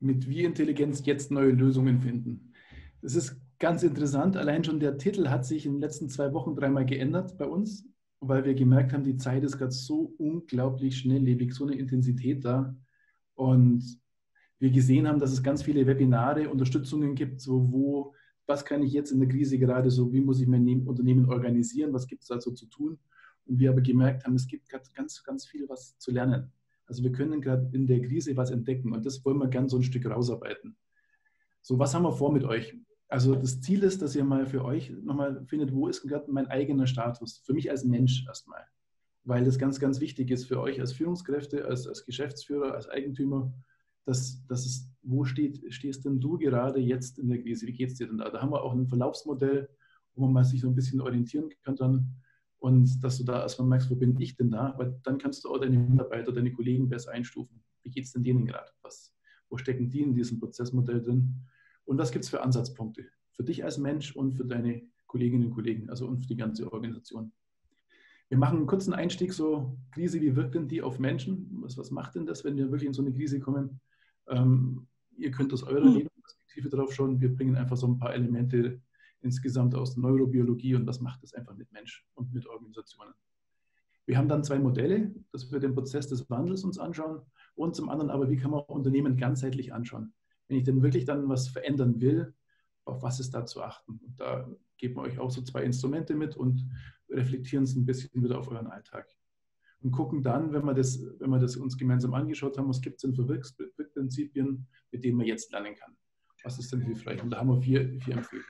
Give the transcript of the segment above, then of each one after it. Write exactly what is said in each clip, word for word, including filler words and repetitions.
mit wie Intelligenz jetzt neue Lösungen finden. Das ist ganz interessant. Allein schon der Titel hat sich in den letzten zwei Wochen dreimal geändert bei uns, weil wir gemerkt haben, die Zeit ist gerade so unglaublich schnelllebig, so eine Intensität da. Und wir gesehen haben, dass es ganz viele Webinare, Unterstützungen gibt, so wo, was kann ich jetzt in der Krise gerade so, wie muss ich mein Unternehmen organisieren, was gibt es dazu zu tun. Und wir aber gemerkt haben, es gibt ganz, ganz viel was zu lernen. Also wir können gerade in der Krise was entdecken und das wollen wir gerne so ein Stück rausarbeiten. So, was haben wir vor mit euch? Also das Ziel ist, dass ihr mal für euch nochmal findet, wo ist gerade mein eigener Status, für mich als Mensch erstmal. Weil das ganz, ganz wichtig ist für euch als Führungskräfte, als, als Geschäftsführer, als Eigentümer, dass, dass es, wo steht, stehst denn du gerade jetzt in der Krise? Wie geht es dir denn da? Da haben wir auch ein Verlaufsmodell, wo man mal sich so ein bisschen orientieren kann dann. Und dass du da erstmal merkst, wo bin ich denn da? Weil dann kannst du auch deine Mitarbeiter, deine Kollegen besser einstufen. Wie geht es denn denen gerade? Was, wo stecken die in diesem Prozessmodell drin? Und was gibt es für Ansatzpunkte? Für dich als Mensch und für deine Kolleginnen und Kollegen, also und für die ganze Organisation. Wir machen einen kurzen Einstieg, so Krise, wie wirkt denn die auf Menschen? Was, was macht denn das, wenn wir wirklich in so eine Krise kommen? Ähm, ihr könnt aus eurer Lebensperspektive drauf schauen. Wir bringen einfach so ein paar Elemente insgesamt aus Neurobiologie und was macht das einfach mit Mensch und mit Organisationen. Wir haben dann zwei Modelle, dass wir den Prozess des Wandels uns anschauen und zum anderen aber, wie kann man Unternehmen ganzheitlich anschauen. Wenn ich denn wirklich dann was verändern will, auf was ist da zu achten? Und da geben wir euch auch so zwei Instrumente mit und reflektieren es ein bisschen wieder auf euren Alltag. Und gucken dann, wenn wir das, wenn wir das uns gemeinsam angeschaut haben, was gibt es denn für Wirkprinzipien, mit denen man jetzt lernen kann. Was ist denn hilfreich? Und da haben wir vier, vier Empfehlungen.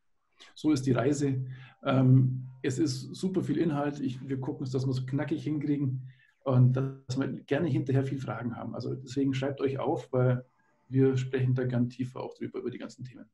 So ist die Reise. Ähm, es ist super viel Inhalt. Ich, wir gucken uns, dass wir es knackig hinkriegen und dass wir gerne hinterher viel Fragen haben. Also deswegen schreibt euch auf, weil wir sprechen da ganz tiefer auch drüber, über die ganzen Themen.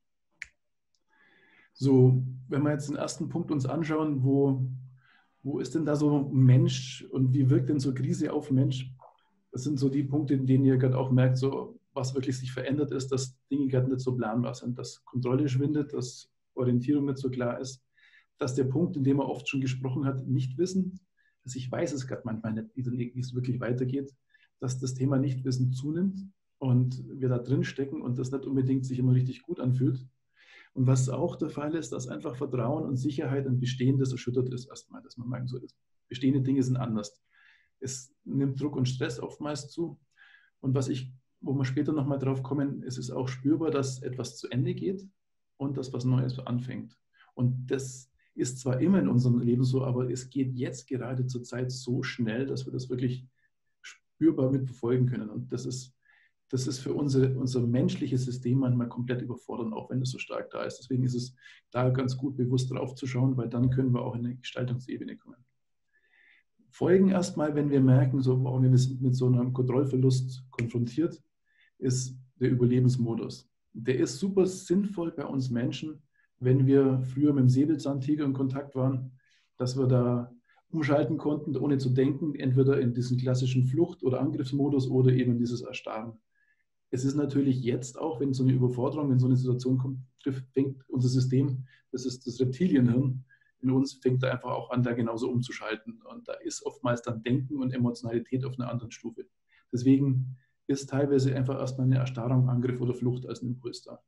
So, wenn wir jetzt den ersten Punkt uns anschauen, wo, wo ist denn da so Mensch und wie wirkt denn so Krise auf Mensch? Das sind so die Punkte, in denen ihr gerade auch merkt, so, was wirklich sich verändert ist, dass Dinge gerade nicht so planbar sind, dass Kontrolle schwindet, dass Orientierung nicht so klar ist, dass der Punkt, in dem er oft schon gesprochen hat, nicht wissen, dass ich weiß es gerade manchmal nicht, wie es wirklich weitergeht, dass das Thema Nichtwissen zunimmt und wir da drin stecken und das nicht unbedingt sich immer richtig gut anfühlt. Und was auch der Fall ist, dass einfach Vertrauen und Sicherheit in Bestehendes erschüttert ist erstmal, dass man merkt, so, bestehende Dinge sind anders. Es nimmt Druck und Stress oftmals zu. Und was ich, wo wir später nochmal drauf kommen, es ist auch spürbar, dass etwas zu Ende geht und dass was Neues anfängt. Und das ist zwar immer in unserem Leben so, aber es geht jetzt gerade zur Zeit so schnell, dass wir das wirklich spürbar mitverfolgen können. Und das ist, das ist für unsere, unser menschliches System manchmal komplett überfordernd, auch wenn es so stark da ist. Deswegen ist es da ganz gut, bewusst drauf zu schauen, weil dann können wir auch in eine Gestaltungsebene kommen. Folgen erstmal, wenn wir merken, so, warum wir mit so einem Kontrollverlust konfrontiert, ist der Überlebensmodus. Der ist super sinnvoll bei uns Menschen, wenn wir früher mit dem Säbelzahntiger in Kontakt waren, dass wir da umschalten konnten, ohne zu denken, entweder in diesen klassischen Flucht- oder Angriffsmodus oder eben in dieses Erstarren. Es ist natürlich jetzt auch, wenn so eine Überforderung, wenn so eine Situation kommt, fängt unser System, das ist das Reptilienhirn, in uns fängt da einfach auch an, da genauso umzuschalten. Und da ist oftmals dann Denken und Emotionalität auf einer anderen Stufe. Deswegen ist teilweise einfach erstmal eine Erstarrung, Angriff oder Flucht als ein Impuls da.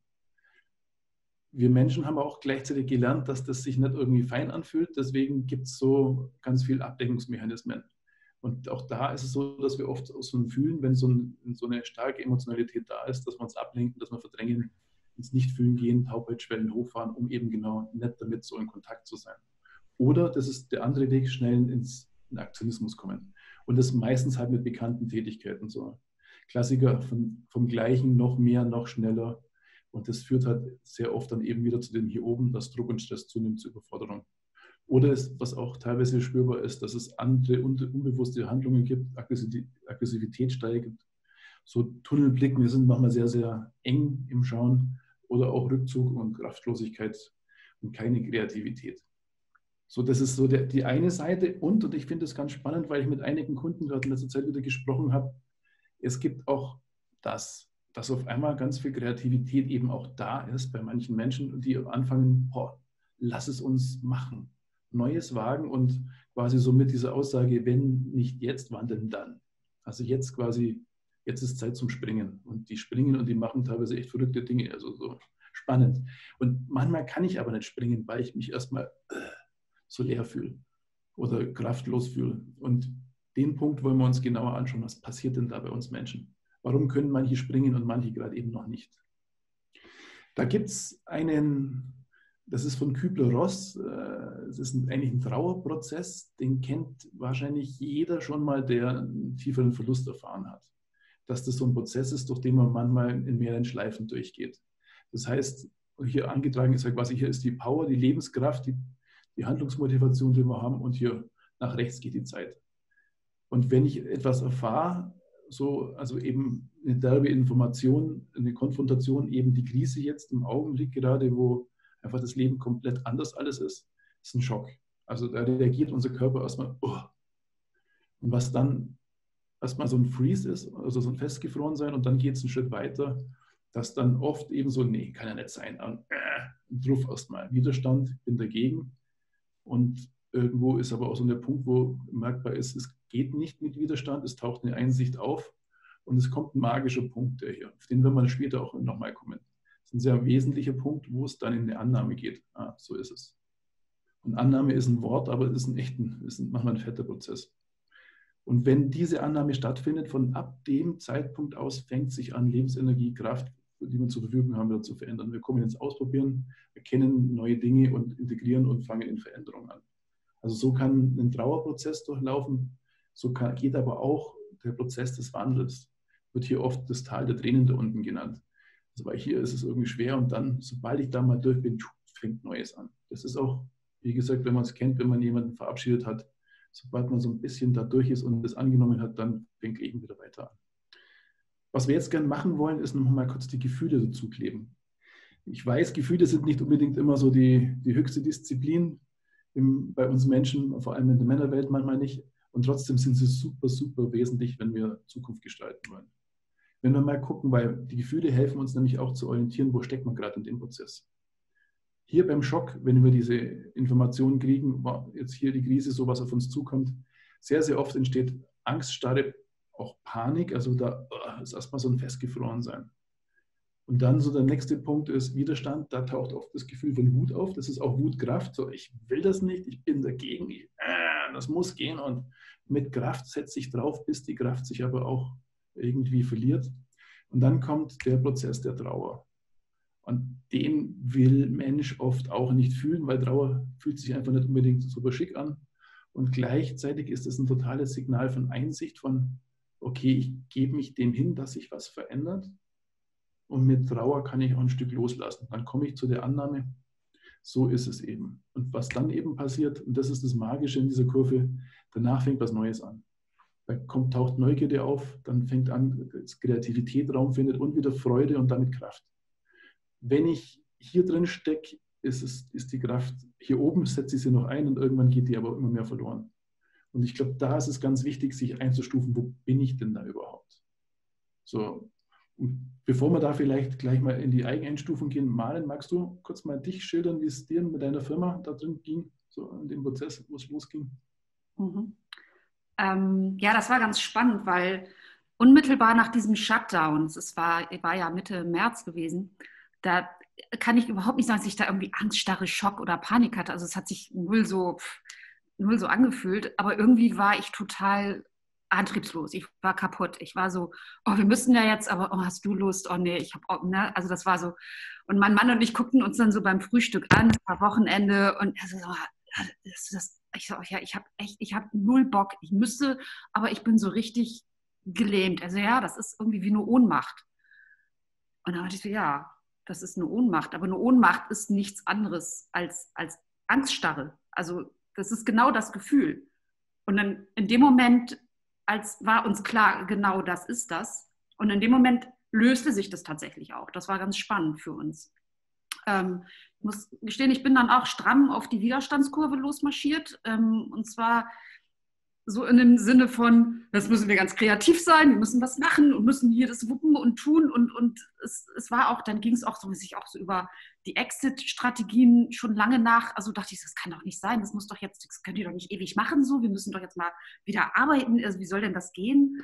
Wir Menschen haben auch gleichzeitig gelernt, dass das sich nicht irgendwie fein anfühlt. Deswegen gibt es so ganz viele Abdeckungsmechanismen. Und auch da ist es so, dass wir oft so ein Fühlen, wenn so, ein, so eine starke Emotionalität da ist, dass wir uns ablenken, dass wir verdrängen, ins Nichtfühlen gehen, Taubheitsschwellen hochfahren, um eben genau nicht damit so in Kontakt zu sein. Oder, das ist der andere Weg, schnell ins in Aktionismus kommen. Und das meistens halt mit bekannten Tätigkeiten. So Klassiker von, vom Gleichen, noch mehr, noch schneller. Und das führt halt sehr oft dann eben wieder zu dem hier oben, dass Druck und Stress zunimmt zur Überforderung. Oder ist, was auch teilweise spürbar ist, dass es andere unbewusste Handlungen gibt, Aggressivität steigt, so Tunnelblicken, wir sind manchmal sehr, sehr eng im Schauen oder auch Rückzug und Kraftlosigkeit und keine Kreativität. So, das ist so der, die eine Seite und, und ich finde es ganz spannend, weil ich mit einigen Kunden gerade in letzter Zeit wieder gesprochen habe, es gibt auch das, dass auf einmal ganz viel Kreativität eben auch da ist bei manchen Menschen, die anfangen, boah, lass es uns machen, Neues wagen und quasi so mit dieser Aussage, wenn nicht jetzt, wann denn dann? Also jetzt quasi jetzt ist Zeit zum Springen. Und die springen und die machen teilweise echt verrückte Dinge, also so spannend. Und manchmal kann ich aber nicht springen, weil ich mich erstmal äh, so leer fühle oder kraftlos fühle. Und den Punkt wollen wir uns genauer anschauen. Was passiert denn da bei uns Menschen? Warum können manche springen und manche gerade eben noch nicht? Da gibt es einen, das ist von Kübler-Ross, es ist eigentlich ein Trauerprozess, den kennt wahrscheinlich jeder schon mal, der einen tieferen Verlust erfahren hat. Dass das so ein Prozess ist, durch den man manchmal in mehreren Schleifen durchgeht. Das heißt, hier angetragen ist ja quasi, hier ist die Power, die Lebenskraft, die, die Handlungsmotivation, die wir haben, und hier nach rechts geht die Zeit. Und wenn ich etwas erfahre, so, also eben eine derbe Information, eine Konfrontation, eben die Krise jetzt im Augenblick gerade, wo einfach das Leben komplett anders alles ist, ist ein Schock. Also da reagiert unser Körper erstmal, oh. Und was dann erstmal so ein Freeze ist, also so ein Festgefrorensein, und dann geht es einen Schritt weiter, dass dann oft eben so, nee, kann ja nicht sein, und, äh, und drauf erstmal Widerstand, bin dagegen. Und irgendwo ist aber auch so der Punkt, wo merkbar ist, es geht nicht mit Widerstand, es taucht eine Einsicht auf und es kommt ein magischer Punkt, der hier, auf den werden wir später auch nochmal kommen. Das ist ein sehr wesentlicher Punkt, wo es dann in eine Annahme geht. Ah, so ist es. Und Annahme ist ein Wort, aber es ist ein echten, ist ein, manchmal ein fetter Prozess. Und wenn diese Annahme stattfindet, von ab dem Zeitpunkt aus fängt sich an, Lebensenergie, Kraft, die wir zur Verfügung haben, wieder zu verändern. Wir kommen ins Ausprobieren, erkennen neue Dinge und integrieren und fangen in Veränderung an. Also so kann ein Trauerprozess durchlaufen, so kann, geht aber auch der Prozess des Wandels. Wird hier oft das Tal der Tränen da unten genannt. Also weil hier ist es irgendwie schwer und dann, sobald ich da mal durch bin, fängt Neues an. Das ist auch, wie gesagt, wenn man es kennt, wenn man jemanden verabschiedet hat, sobald man so ein bisschen da durch ist und das angenommen hat, dann fängt Leben wieder weiter an. Was wir jetzt gerne machen wollen, ist noch mal kurz die Gefühle dazu kleben. Ich weiß, Gefühle sind nicht unbedingt immer so die, die höchste Disziplin im, bei uns Menschen, vor allem in der Männerwelt manchmal nicht. Und trotzdem sind sie super, super wesentlich, wenn wir Zukunft gestalten wollen. Wenn wir mal gucken, weil die Gefühle helfen uns nämlich auch zu orientieren, wo steckt man gerade in dem Prozess. Hier beim Schock, wenn wir diese Informationen kriegen, jetzt hier die Krise, so was auf uns zukommt, sehr, sehr oft entsteht Angststarre, auch Panik, also da ist erstmal so ein Festgefrorensein. Und dann so der nächste Punkt ist Widerstand, da taucht oft das Gefühl von Wut auf, das ist auch Wutkraft, so ich will das nicht, ich bin dagegen, ich, äh, das muss gehen, und mit Kraft setze ich drauf, bis die Kraft sich aber auch irgendwie verliert. Und dann kommt der Prozess der Trauer. Und den will Mensch oft auch nicht fühlen, weil Trauer fühlt sich einfach nicht unbedingt super schick an. Und gleichzeitig ist es ein totales Signal von Einsicht, von okay, ich gebe mich dem hin, dass sich was verändert. Und mit Trauer kann ich auch ein Stück loslassen. Dann komme ich zu der Annahme, so ist es eben. Und was dann eben passiert, und das ist das Magische in dieser Kurve, danach fängt was Neues an. Da kommt, taucht Neugierde auf, dann fängt an, dass Kreativität Raum findet und wieder Freude und damit Kraft. Wenn ich hier drin stecke, ist, es, ist die Kraft, hier oben setze ich sie noch ein und irgendwann geht die aber immer mehr verloren. Und ich glaube, da ist es ganz wichtig, sich einzustufen, wo bin ich denn da überhaupt? So, und bevor wir da vielleicht gleich mal in die Eigeneinstufung gehen, Maren, magst du kurz mal dich schildern, wie es dir mit deiner Firma da drin ging, so in dem Prozess, wo es losging? Mhm. Ähm, ja, das war ganz spannend, weil unmittelbar nach diesem Shutdown, es war, war ja Mitte März gewesen, da kann ich überhaupt nicht sagen, dass ich da irgendwie Angststarre, Schock oder Panik hatte. Also es hat sich null so, null so angefühlt, aber irgendwie war ich total antriebslos. Ich war kaputt. Ich war so, oh, wir müssen ja jetzt, aber oh, hast du Lust? Oh nee, ich habe, oh, ne? Also das war so. Und mein Mann und ich guckten uns dann so beim Frühstück an, es war Wochenende, und er so, das, das, ich so, ja, ich habe echt, ich habe null Bock. Ich müsste, aber ich bin so richtig gelähmt. Also ja, das ist irgendwie wie eine Ohnmacht. Und dann dachte ich so, ja, das ist eine Ohnmacht. Aber eine Ohnmacht ist nichts anderes als, als Angststarre. Also das ist genau das Gefühl. Und dann in dem Moment, als war uns klar, genau das ist das. Und in dem Moment löste sich das tatsächlich auch. Das war ganz spannend für uns. Ähm, ich muss gestehen, ich bin dann auch stramm auf die Widerstandskurve losmarschiert. Ähm, und zwar so in dem Sinne von, das müssen wir ganz kreativ sein, wir müssen was machen und müssen hier das wuppen und tun. Und, und es, es war auch, dann ging es auch so, sich auch so über die Exit-Strategien schon lange nach. Also dachte ich, das kann doch nicht sein, das muss doch jetzt, das könnt ihr doch nicht ewig machen so, wir müssen doch jetzt mal wieder arbeiten. Also wie soll denn das gehen?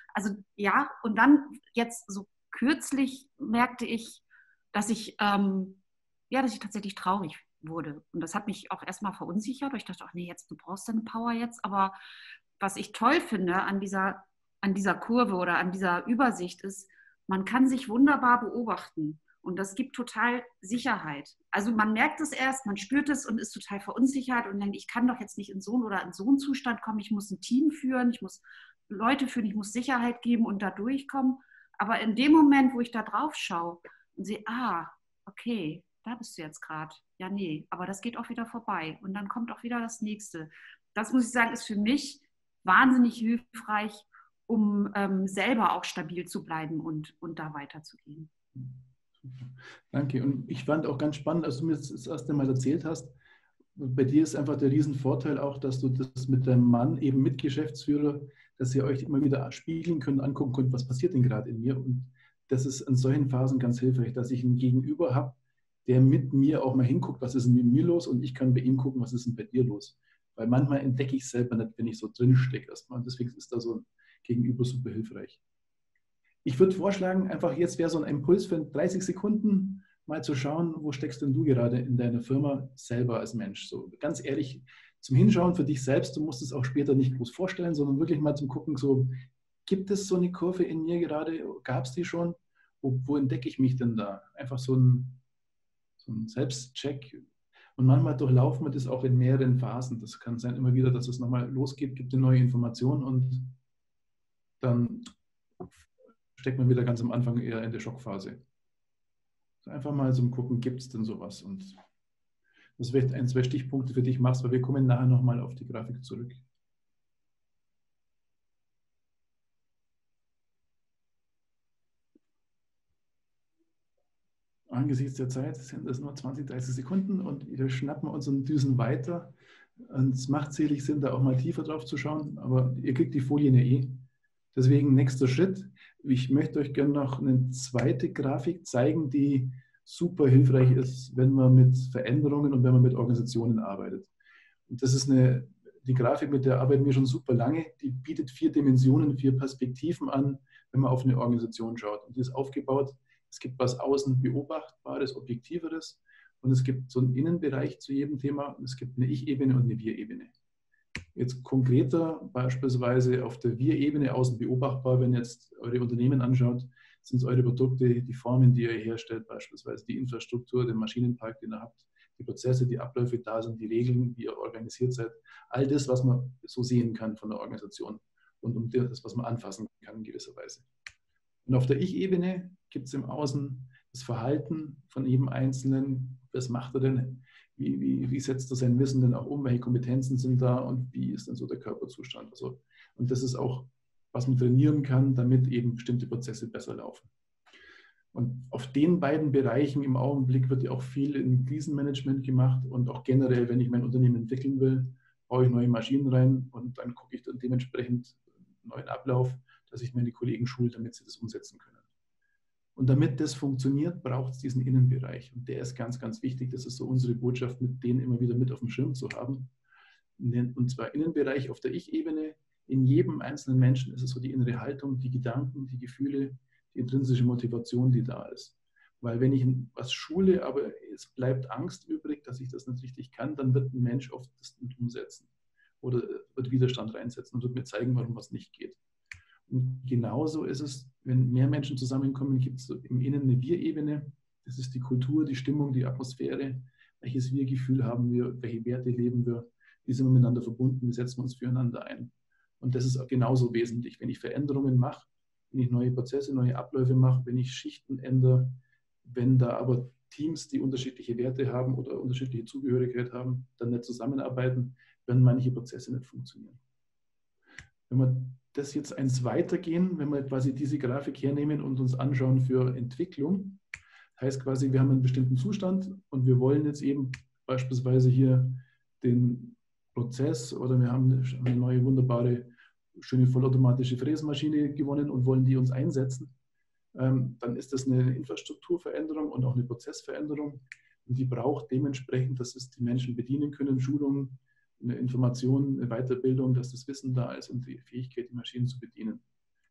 Also ja, und dann jetzt so kürzlich merkte ich, dass ich, ähm, ja, dass ich tatsächlich traurig wurde. Und das hat mich auch erstmal verunsichert. Ich dachte, ach nee, jetzt, du brauchst deine Power jetzt. Aber was ich toll finde an dieser, an dieser Kurve oder an dieser Übersicht ist, man kann sich wunderbar beobachten. Und das gibt total Sicherheit. Also man merkt es erst, man spürt es und ist total verunsichert und denkt, ich kann doch jetzt nicht in so einen oder in so einen Zustand kommen. Ich muss ein Team führen, ich muss Leute führen, ich muss Sicherheit geben und da durchkommen. Aber in dem Moment, wo ich da drauf schaue und sehe, ah, okay, da bist du jetzt gerade. Ja, nee, aber das geht auch wieder vorbei. Und dann kommt auch wieder das Nächste. Das muss ich sagen, ist für mich wahnsinnig hilfreich, um ähm, selber auch stabil zu bleiben und, und da weiterzugehen. Danke. Und ich fand auch ganz spannend, als du mir das, das erste Mal erzählt hast, bei dir ist einfach der Riesenvorteil auch, dass du das mit deinem Mann, eben mit Geschäftsführer, dass ihr euch immer wieder spiegeln könnt, angucken könnt, was passiert denn gerade in mir. Und das ist in solchen Phasen ganz hilfreich, dass ich einen Gegenüber habe, der mit mir auch mal hinguckt, was ist denn mit mir los, und ich kann bei ihm gucken, was ist denn bei dir los. Weil manchmal entdecke ich selber nicht, wenn ich so drin stecke erstmal. Und deswegen ist da so ein Gegenüber super hilfreich. Ich würde vorschlagen, einfach jetzt wäre so ein Impuls für dreißig Sekunden, mal zu schauen, wo steckst denn du gerade in deiner Firma selber als Mensch. So ganz ehrlich zum Hinschauen für dich selbst. Du musst es auch später nicht groß vorstellen, sondern wirklich mal zum Gucken, so gibt es so eine Kurve in mir gerade, gab es die schon? Wo, wo entdecke ich mich denn da? Einfach so ein, so ein Selbstcheck. Und manchmal durchlaufen wir das auch in mehreren Phasen. Das kann sein immer wieder, dass es nochmal losgeht, gibt eine neue Information und dann steckt man wieder ganz am Anfang eher in der Schockphase. Einfach mal so gucken, gibt es denn sowas? Und das wäre ein, zwei Stichpunkte für dich machst, weil wir kommen nachher nochmal auf die Grafik zurück. Angesichts der Zeit sind das nur zwanzig, dreißig Sekunden und wir schnappen uns und düsen weiter. Und es macht sicherlich Sinn, da auch mal tiefer drauf zu schauen, aber ihr kriegt die Folien ja eh. Deswegen nächster Schritt. Ich möchte euch gerne noch eine zweite Grafik zeigen, die super hilfreich ist, wenn man mit Veränderungen und wenn man mit Organisationen arbeitet. Und das ist eine, die Grafik, mit der arbeiten wir schon super lange. Die bietet vier Dimensionen, vier Perspektiven an, wenn man auf eine Organisation schaut. Und die ist aufgebaut, es gibt was außen Beobachtbares, Objektiveres und es gibt so einen Innenbereich zu jedem Thema und es gibt eine Ich-Ebene und eine Wir-Ebene. Jetzt konkreter, beispielsweise auf der Wir-Ebene außen beobachtbar, wenn ihr jetzt eure Unternehmen anschaut, sind es eure Produkte, die Formen, die ihr herstellt, beispielsweise die Infrastruktur, den Maschinenpark, den ihr habt, die Prozesse, die Abläufe da sind, die Regeln, wie ihr organisiert seid, all das, was man so sehen kann von der Organisation und um das, was man anfassen kann in gewisser Weise. Und auf der Ich-Ebene gibt es im Außen das Verhalten von jedem Einzelnen. Was macht er denn? Wie, wie, wie setzt er sein Wissen denn auch um? Welche Kompetenzen sind da? Und wie ist denn so der Körperzustand? Also, und das ist auch, was man trainieren kann, damit eben bestimmte Prozesse besser laufen. Und auf den beiden Bereichen im Augenblick wird ja auch viel in Krisenmanagement gemacht und auch generell, wenn ich mein Unternehmen entwickeln will, baue ich neue Maschinen rein und dann gucke ich dann dementsprechend einen neuen Ablauf, dass ich meine Kollegen schule, damit sie das umsetzen können. Und damit das funktioniert, braucht es diesen Innenbereich. Und der ist ganz, ganz wichtig. Das ist so unsere Botschaft, mit denen immer wieder mit auf dem Schirm zu haben. Und zwar Innenbereich auf der Ich-Ebene. In jedem einzelnen Menschen ist es so die innere Haltung, die Gedanken, die Gefühle, die intrinsische Motivation, die da ist. Weil wenn ich was schule, aber es bleibt Angst übrig, dass ich das nicht richtig kann, dann wird ein Mensch oft das nicht umsetzen oder wird Widerstand reinsetzen und wird mir zeigen, warum was nicht geht. Und genauso ist es, wenn mehr Menschen zusammenkommen, gibt es im Innen eine Wir-Ebene. Das ist die Kultur, die Stimmung, die Atmosphäre. Welches Wir-Gefühl haben wir? Welche Werte leben wir? Wie sind wir miteinander verbunden? Wie setzen wir uns füreinander ein? Und das ist auch genauso wesentlich. Wenn ich Veränderungen mache, wenn ich neue Prozesse, neue Abläufe mache, wenn ich Schichten ändere, wenn da aber Teams, die unterschiedliche Werte haben oder unterschiedliche Zugehörigkeit haben, dann nicht zusammenarbeiten, werden manche Prozesse nicht funktionieren. Wenn wir das jetzt eins weitergehen, wenn wir quasi diese Grafik hernehmen und uns anschauen für Entwicklung, heißt quasi, wir haben einen bestimmten Zustand und wir wollen jetzt eben beispielsweise hier den Prozess oder wir haben eine neue wunderbare, schöne vollautomatische Fräsmaschine gewonnen und wollen die uns einsetzen, ähm, dann ist das eine Infrastrukturveränderung und auch eine Prozessveränderung und die braucht dementsprechend, dass es die Menschen bedienen können, Schulungen, eine Information, eine Weiterbildung, dass das Wissen da ist und die Fähigkeit, die Maschinen zu bedienen.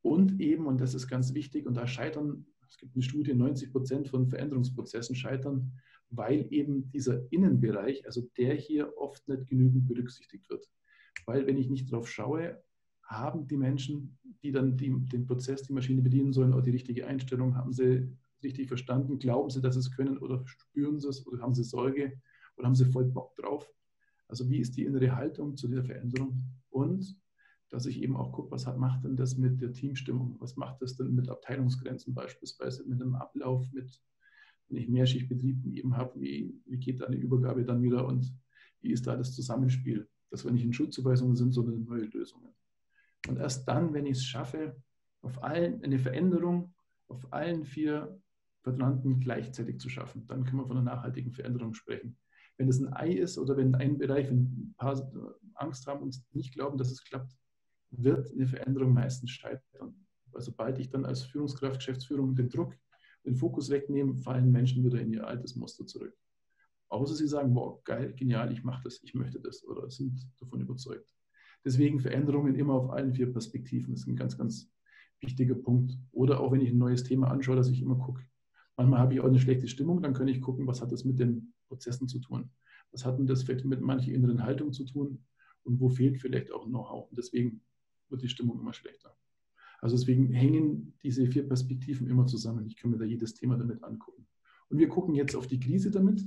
Und eben, und das ist ganz wichtig, und da scheitern, es gibt eine Studie, neunzig Prozent von Veränderungsprozessen scheitern, weil eben dieser Innenbereich, also der hier oft nicht genügend berücksichtigt wird. Weil wenn ich nicht drauf schaue, haben die Menschen, die dann die, den Prozess, die Maschine bedienen sollen, auch die richtige Einstellung, haben sie richtig verstanden, glauben sie, dass sie es können oder spüren sie es oder haben sie Sorge oder haben sie voll Bock drauf. Also wie ist die innere Haltung zu dieser Veränderung? Und dass ich eben auch gucke, was hat, macht denn das mit der Teamstimmung? Was macht das denn mit Abteilungsgrenzen beispielsweise, mit einem Ablauf, mit, wenn ich Mehrschichtbetrieb eben habe, wie, wie geht da eine Übergabe dann wieder und wie ist da das Zusammenspiel? Dass wir nicht in Schuldzuweisungen sind, sondern in neue Lösungen. Und erst dann, wenn ich es schaffe, auf allen, eine Veränderung auf allen vier Quadranten gleichzeitig zu schaffen, dann können wir von einer nachhaltigen Veränderung sprechen. Wenn es ein Ei ist oder wenn ein Bereich, wenn ein paar Angst haben und nicht glauben, dass es klappt, wird eine Veränderung meistens scheitern. Weil sobald ich dann als Führungskraft, Geschäftsführung den Druck, den Fokus wegnehme, fallen Menschen wieder in ihr altes Muster zurück. Außer sie sagen, wow, geil, genial, ich mache das, ich möchte das oder sind davon überzeugt. Deswegen Veränderungen immer auf allen vier Perspektiven, das ist ein ganz, ganz wichtiger Punkt. Oder auch wenn ich ein neues Thema anschaue, dass ich immer gucke. Manchmal habe ich auch eine schlechte Stimmung, dann kann ich gucken, was hat das mit den Prozessen zu tun? Was hat denn das vielleicht mit mancher inneren Haltung zu tun? Und wo fehlt vielleicht auch Know-how? Und deswegen wird die Stimmung immer schlechter. Also deswegen hängen diese vier Perspektiven immer zusammen. Ich kann mir da jedes Thema damit angucken. Und wir gucken jetzt auf die Krise damit.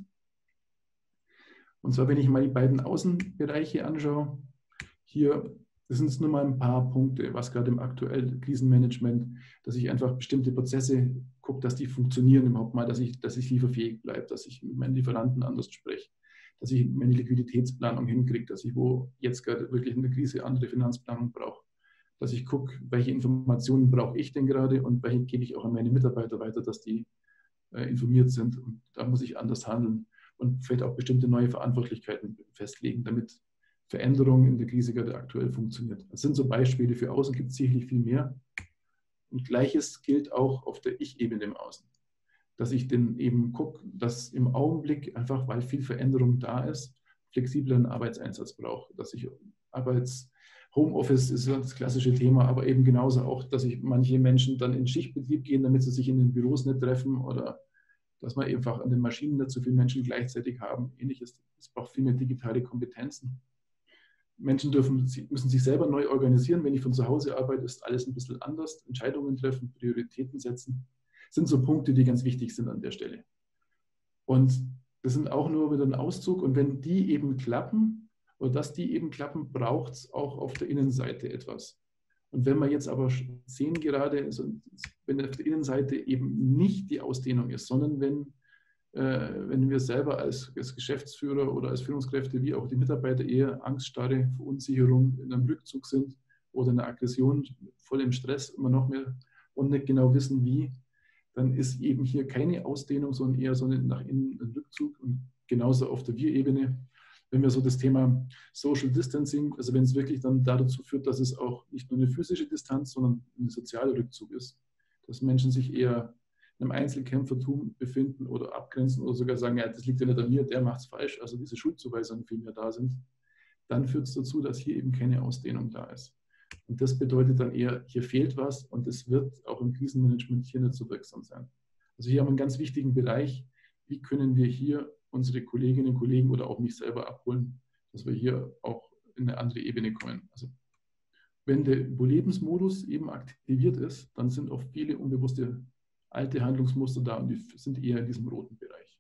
Und zwar, wenn ich mal die beiden Außenbereiche anschaue, hier, das sind jetzt nur mal ein paar Punkte, was gerade im aktuellen Krisenmanagement, dass ich einfach bestimmte Prozesse gucke, dass die funktionieren überhaupt mal, dass ich, dass ich lieferfähig bleibe, dass ich mit meinen Lieferanten anders spreche, dass ich meine Liquiditätsplanung hinkriege, dass ich, wo jetzt gerade wirklich in der Krise andere Finanzplanung brauche, dass ich gucke, welche Informationen brauche ich denn gerade und welche gebe ich auch an meine Mitarbeiter weiter, dass die äh, informiert sind. Und da muss ich anders handeln und vielleicht auch bestimmte neue Verantwortlichkeiten festlegen, damit Veränderung in der Krise gerade aktuell funktioniert. Das sind so Beispiele. Für Außen gibt es sicherlich viel mehr. Und Gleiches gilt auch auf der Ich-Ebene im Außen. Dass ich dann eben gucke, dass im Augenblick einfach, weil viel Veränderung da ist, flexiblen Arbeitseinsatz brauche. Dass ich Arbeits Homeoffice ist das klassische Thema, aber eben genauso auch, dass ich manche Menschen dann in Schichtbetrieb gehen, damit sie sich in den Büros nicht treffen oder dass wir einfach an den Maschinen nicht so viele Menschen gleichzeitig haben. Ähnliches. Es braucht viel mehr digitale Kompetenzen. Menschen dürfen, müssen sich selber neu organisieren. Wenn ich von zu Hause arbeite, ist alles ein bisschen anders. Entscheidungen treffen, Prioritäten setzen. Das sind so Punkte, die ganz wichtig sind an der Stelle. Und das sind auch nur wieder ein Auszug. Und wenn die eben klappen, oder dass die eben klappen, braucht es auch auf der Innenseite etwas. Und wenn wir jetzt aber sehen gerade, also wenn auf der Innenseite eben nicht die Ausdehnung ist, sondern wenn wenn wir selber als, als Geschäftsführer oder als Führungskräfte wie auch die Mitarbeiter eher Angststarre, Verunsicherung in einem Rückzug sind oder in einer Aggression, voll im Stress, immer noch mehr und nicht genau wissen, wie, dann ist eben hier keine Ausdehnung, sondern eher so eine nach innen ein Rückzug und genauso auf der Wir-Ebene. Wenn wir so das Thema Social Distancing, also wenn es wirklich dann dazu führt, dass es auch nicht nur eine physische Distanz, sondern ein sozialer Rückzug ist, dass Menschen sich eher einem Einzelkämpfertum befinden oder abgrenzen oder sogar sagen, ja, das liegt ja nicht an mir, der macht es falsch, also diese Schuldzuweisungen viel mehr da sind, dann führt es dazu, dass hier eben keine Ausdehnung da ist. Und das bedeutet dann eher, hier fehlt was und es wird auch im Krisenmanagement hier nicht so wirksam sein. Also hier haben wir einen ganz wichtigen Bereich, wie können wir hier unsere Kolleginnen und Kollegen oder auch mich selber abholen, dass wir hier auch in eine andere Ebene kommen. Also wenn der Überlebensmodus eben aktiviert ist, dann sind auch viele unbewusste alte Handlungsmuster da und die sind eher in diesem roten Bereich.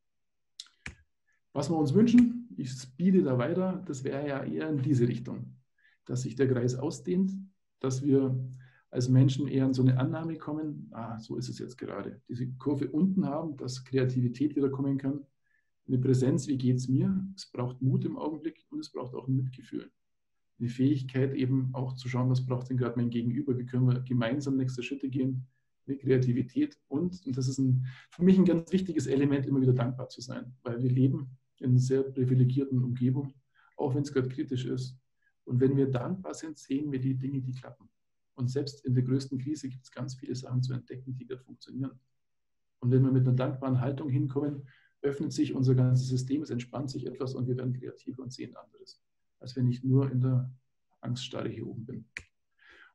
Was wir uns wünschen, ich speede da weiter, das wäre ja eher in diese Richtung, dass sich der Kreis ausdehnt, dass wir als Menschen eher in so eine Annahme kommen, ah, so ist es jetzt gerade. Diese Kurve unten haben, dass Kreativität wieder kommen kann, eine Präsenz, wie geht es mir? Es braucht Mut im Augenblick und es braucht auch ein Mitgefühl. Eine Fähigkeit eben auch zu schauen, was braucht denn gerade mein Gegenüber, wie können wir gemeinsam nächste Schritte gehen, eine Kreativität und, und das ist ein, für mich ein ganz wichtiges Element, immer wieder dankbar zu sein, weil wir leben in einer sehr privilegierten Umgebung, auch wenn es gerade kritisch ist. Und wenn wir dankbar sind, sehen wir die Dinge, die klappen. Und selbst in der größten Krise gibt es ganz viele Sachen zu entdecken, die gerade funktionieren. Und wenn wir mit einer dankbaren Haltung hinkommen, öffnet sich unser ganzes System, es entspannt sich etwas und wir werden kreativer und sehen anderes, als wenn ich nur in der Angststarre hier oben bin.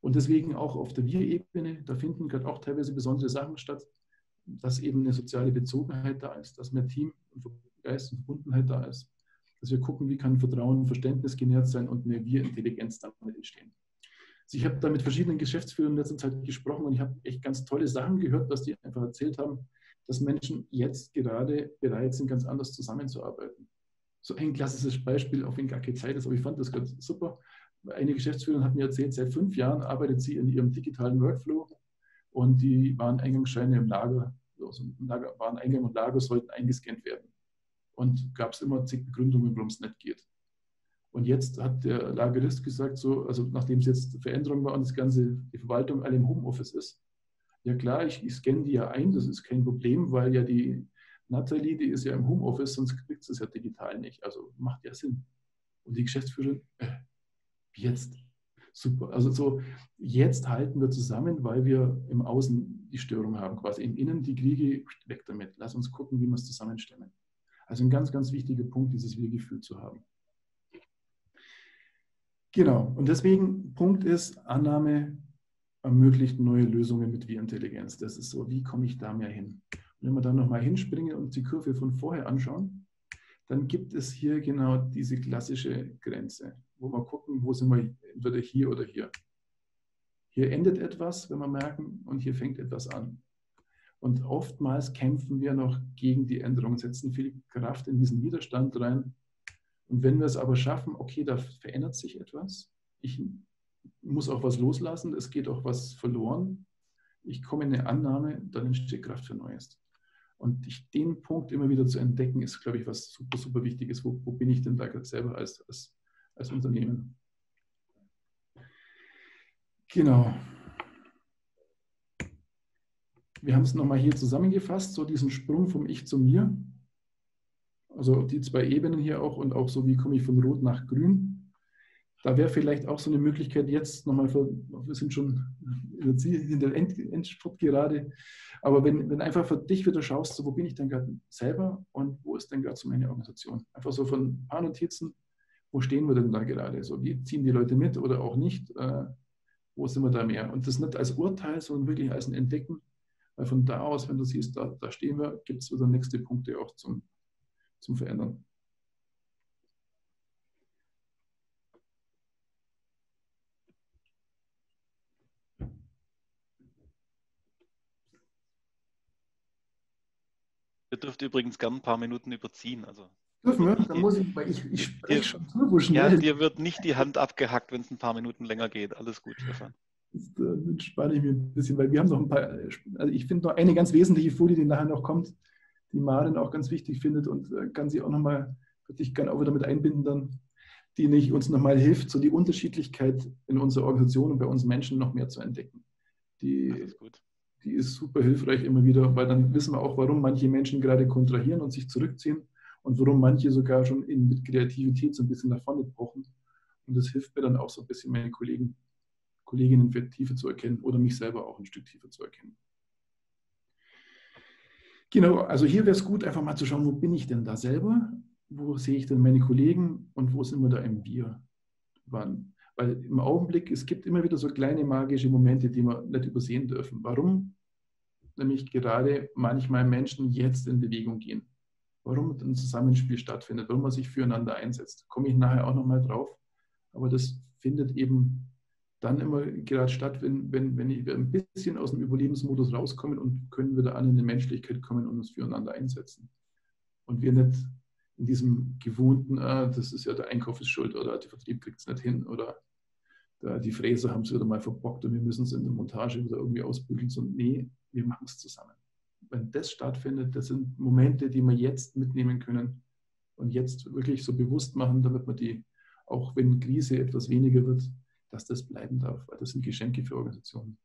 Und deswegen auch auf der Wir-Ebene, da finden gerade auch teilweise besondere Sachen statt, dass eben eine soziale Bezogenheit da ist, dass mehr Team und Geist und Verbundenheit da ist, dass wir gucken, wie kann Vertrauen und Verständnis genährt sein und eine Wir-Intelligenz damit entstehen. Also ich habe da mit verschiedenen Geschäftsführern in letzter Zeit gesprochen und ich habe echt ganz tolle Sachen gehört, was die einfach erzählt haben, dass Menschen jetzt gerade bereit sind, ganz anders zusammenzuarbeiten. So ein klassisches Beispiel, auch wenn gar keine Zeit ist, aber ich fand das ganz super. Eine Geschäftsführerin hat mir erzählt, seit fünf Jahren arbeitet sie in ihrem digitalen Workflow und die Wareneingangsscheine im Lager, also im Lager, Wareneingang und Lager sollten eingescannt werden. Und gab es immer zig Begründungen, warum es nicht geht. Und jetzt hat der Lagerist gesagt, so, also nachdem es jetzt Veränderung war und das ganze, die Verwaltung alle im Homeoffice ist, ja klar, ich, ich scanne die ja ein, das ist kein Problem, weil ja die Nathalie, die ist ja im Homeoffice, sonst kriegt sie es ja digital nicht. Also macht ja Sinn. Und die Geschäftsführerin, äh, jetzt, super. Also so, jetzt halten wir zusammen, weil wir im Außen die Störung haben, quasi im Innen die Kriege, weg damit. Lass uns gucken, wie wir es zusammenstemmen. Also ein ganz, ganz wichtiger Punkt, dieses Wir-Gefühl zu haben. Genau, und deswegen, Punkt ist, Annahme ermöglicht neue Lösungen mit Wir-Intelligenz. Das ist so, wie komme ich da mehr hin? Und wenn wir dann nochmal hinspringen und die Kurve von vorher anschauen, dann gibt es hier genau diese klassische Grenze, wo wir gucken, wo sind wir, entweder hier oder hier. Hier endet etwas, wenn wir merken, und hier fängt etwas an. Und oftmals kämpfen wir noch gegen die Änderung, setzen viel Kraft in diesen Widerstand rein. Und wenn wir es aber schaffen, okay, da verändert sich etwas, ich muss auch was loslassen, es geht auch was verloren, ich komme in eine Annahme, dann entsteht Kraft für Neues. Und ich, den Punkt immer wieder zu entdecken, ist, glaube ich, was super, super Wichtiges. Wo, wo bin ich denn da gerade selber als, als, als Unternehmen? Genau. Wir haben es nochmal hier zusammengefasst, so diesen Sprung vom Ich zu mir. Also die zwei Ebenen hier auch und auch so, wie komme ich von Rot nach Grün. Da wäre vielleicht auch so eine Möglichkeit jetzt nochmal, für, wir sind schon in der End, Endspurt gerade, aber wenn, wenn einfach für dich wieder schaust, so, wo bin ich denn gerade selber und wo ist denn gerade so meine Organisation? Einfach so von ein paar Notizen, wo stehen wir denn da gerade? So, wie ziehen die Leute mit oder auch nicht? Äh, wo sind wir da mehr? Und das nicht als Urteil, sondern wirklich als ein Entdecken, weil von da aus, wenn du siehst, da, da stehen wir, gibt es wieder nächste Punkte auch zum, zum Verändern. Ihr dürft übrigens gern ein paar Minuten überziehen. Also dürfen wir? Dann muss ich, weil ich, ich spreche schon turbo schnell. Ja, dir wird nicht die Hand abgehackt, wenn es ein paar Minuten länger geht. Alles gut, Stefan. Jetzt äh, entspanne ich mir ein bisschen, weil wir haben noch ein paar, also ich finde noch eine ganz wesentliche Folie, die nachher noch kommt, die Maren auch ganz wichtig findet und äh, kann sie auch nochmal, würde ich gerne auch wieder mit einbinden dann, die nicht uns nochmal hilft, so die Unterschiedlichkeit in unserer Organisation und bei uns Menschen noch mehr zu entdecken. Die, das ist gut. Die ist super hilfreich immer wieder, weil dann wissen wir auch, warum manche Menschen gerade kontrahieren und sich zurückziehen und warum manche sogar schon in, mit Kreativität so ein bisschen nach vorne pochen. Und das hilft mir dann auch so ein bisschen, meine Kollegen, Kolleginnen für tiefer zu erkennen oder mich selber auch ein Stück tiefer zu erkennen. Genau, also hier wäre es gut, einfach mal zu schauen, wo bin ich denn da selber? Wo sehe ich denn meine Kollegen und wo sind wir da im Wir? Wann? Weil im Augenblick, es gibt immer wieder so kleine magische Momente, die wir nicht übersehen dürfen. Warum? Nämlich gerade manchmal Menschen jetzt in Bewegung gehen. Warum ein Zusammenspiel stattfindet, warum man sich füreinander einsetzt. Komme ich nachher auch nochmal drauf. Aber das findet eben dann immer gerade statt, wenn, wenn, wenn wir ein bisschen aus dem Überlebensmodus rauskommen und können wieder an in die Menschlichkeit kommen und uns füreinander einsetzen. Und wir nicht in diesem gewohnten, ah, das ist ja der Einkauf ist schuld oder der Vertrieb kriegt es nicht hin oder da die Fräser haben es wieder mal verbockt und wir müssen es in der Montage wieder irgendwie ausbügeln. So, nee, wir machen es zusammen. Wenn das stattfindet, das sind Momente, die wir jetzt mitnehmen können und jetzt wirklich so bewusst machen, damit man die, auch wenn Krise etwas weniger wird, dass das bleiben darf, weil das sind Geschenke für Organisationen.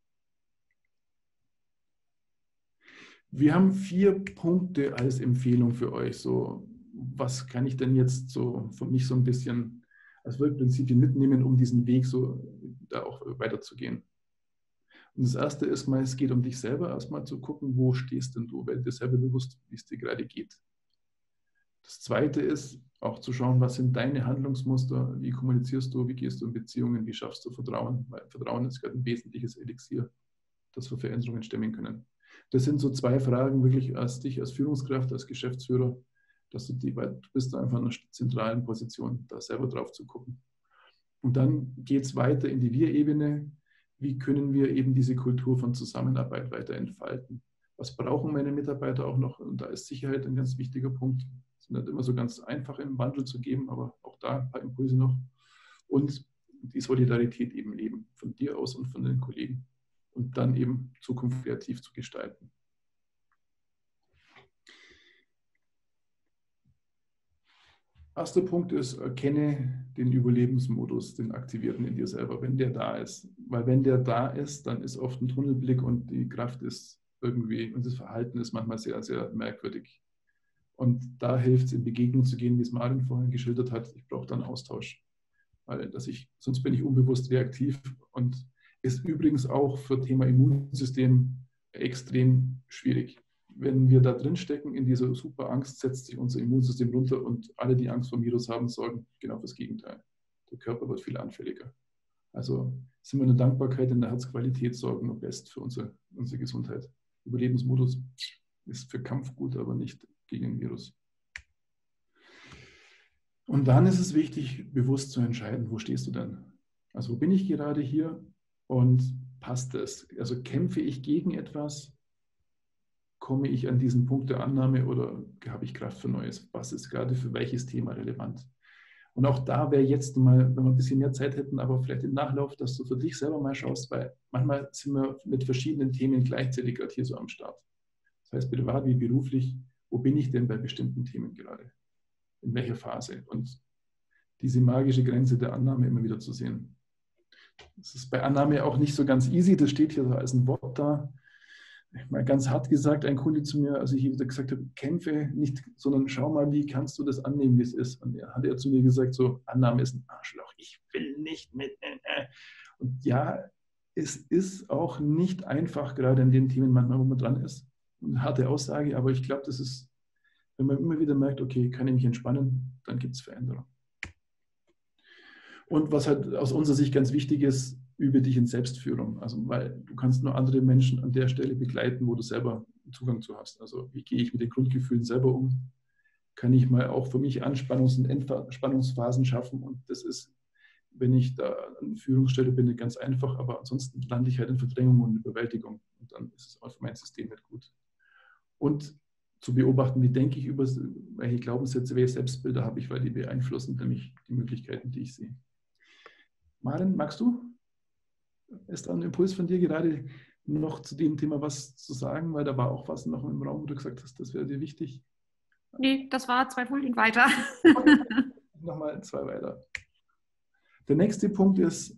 Wir haben vier Punkte als Empfehlung für euch. So, was kann ich denn jetzt so für mich so ein bisschen als Wirkprinzipien mitnehmen, um diesen Weg so da auch weiterzugehen? Und das erste ist mal, es geht um dich selber erstmal zu gucken, wo stehst denn du, weil dir selber bewusst, wie es dir gerade geht. Das Zweite ist, auch zu schauen, was sind deine Handlungsmuster, wie kommunizierst du, wie gehst du in Beziehungen, wie schaffst du Vertrauen, weil Vertrauen ist gerade ein wesentliches Elixier, das wir Veränderungen stemmen können. Das sind so zwei Fragen wirklich als dich, als Führungskraft, als Geschäftsführer, dass du die, weil du bist da einfach in einer zentralen Position, da selber drauf zu gucken. Und dann geht es weiter in die Wir-Ebene. Wie können wir eben diese Kultur von Zusammenarbeit weiter entfalten? Was brauchen meine Mitarbeiter auch noch? Und da ist Sicherheit ein ganz wichtiger Punkt. Es ist nicht immer so ganz einfach, einen Wandel zu geben, aber auch da ein paar Impulse noch. Und die Solidarität eben leben, von dir aus und von den Kollegen. Und dann eben Zukunft kreativ zu gestalten. Erster Punkt ist, erkenne den Überlebensmodus, den aktivierten in dir selber, wenn der da ist. Weil wenn der da ist, dann ist oft ein Tunnelblick und die Kraft ist irgendwie, und das Verhalten ist manchmal sehr, sehr merkwürdig. Und da hilft es, in Begegnung zu gehen, wie es Marin vorhin geschildert hat. Ich brauche dann Austausch, weil dass ich, sonst bin ich unbewusst reaktiv und ist übrigens auch für Thema Immunsystem extrem schwierig. Wenn wir da drin stecken, in dieser super Angst, setzt sich unser Immunsystem runter und alle, die Angst vor dem Virus haben, sorgen genau fürs Gegenteil. Der Körper wird viel anfälliger. Also sind wir in der Dankbarkeit, in der Herzqualität sorgen wir best für unsere, unsere Gesundheit. Überlebensmodus ist für Kampf gut, aber nicht gegen den Virus. Und dann ist es wichtig, bewusst zu entscheiden, wo stehst du denn? Also wo bin ich gerade hier und passt es? Also kämpfe ich gegen etwas? Komme ich an diesen Punkt der Annahme oder habe ich Kraft für Neues? Was ist gerade für welches Thema relevant? Und auch da wäre jetzt mal, wenn wir ein bisschen mehr Zeit hätten, aber vielleicht im Nachlauf, dass du für dich selber mal schaust, weil manchmal sind wir mit verschiedenen Themen gleichzeitig gerade hier so am Start. Das heißt, privat wie beruflich, wo bin ich denn bei bestimmten Themen gerade? In welcher Phase? Und diese magische Grenze der Annahme immer wieder zu sehen. Das ist bei Annahme auch nicht so ganz easy, das steht hier so als ein Wort da. Mal ganz hart gesagt, ein Kunde zu mir, als ich ihm gesagt habe, kämpfe nicht, sondern schau mal, wie kannst du das annehmen, wie es ist. Und er hat er zu mir gesagt, so, Annahme ist ein Arschloch, ich will nicht mit. Und ja, es ist auch nicht einfach, gerade in den Themen manchmal, wo man dran ist. Eine harte Aussage, aber ich glaube, das ist, wenn man immer wieder merkt, okay, kann ich mich entspannen, dann gibt es Veränderung. Und was halt aus unserer Sicht ganz wichtig ist, übe dich in Selbstführung. Also, weil du kannst nur andere Menschen an der Stelle begleiten, wo du selber Zugang zu hast. Also, wie gehe ich mit den Grundgefühlen selber um? Kann ich mal auch für mich Anspannungs- und Entspannungsphasen schaffen? Und das ist, wenn ich da an Führungsstelle bin, ganz einfach, aber ansonsten lande ich halt in Verdrängung und Überwältigung. Und dann ist es auch für mein System nicht gut. Und zu beobachten, wie denke ich über welche Glaubenssätze, welche Selbstbilder habe ich, weil die beeinflussen nämlich die Möglichkeiten, die ich sehe. Maren, magst du? Ist da ein Impuls von dir gerade noch zu dem Thema was zu sagen? Weil da war auch was noch im Raum, wo du gesagt hast, das wäre dir wichtig. Nee, das war zwei Folien weiter. Okay. Nochmal zwei weiter. Der nächste Punkt ist,